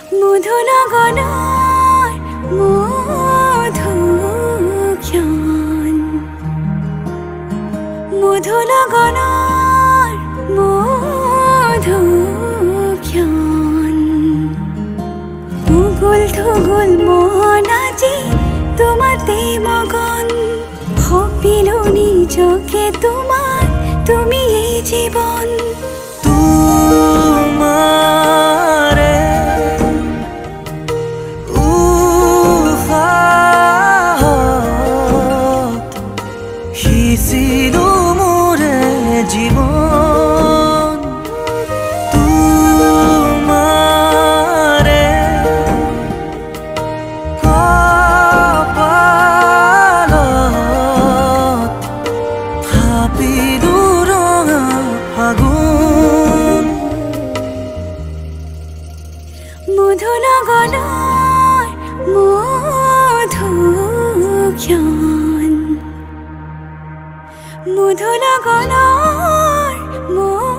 মধুনগনৰ মধুক্ষণ মধুনগনৰ মধুক্ষণ উগুল থুগুল মন আজি তোমাতে মগন ভাবিলো নিজকে তোমার তুমি এই জীবন তোমারে উহাত সিঁচিলো মোরে জীবন তোমারে কপালত থাপিলো ৰঙা ফাগুন মধুনগৰৰ মধুক্ষণ মধুনগৰৰ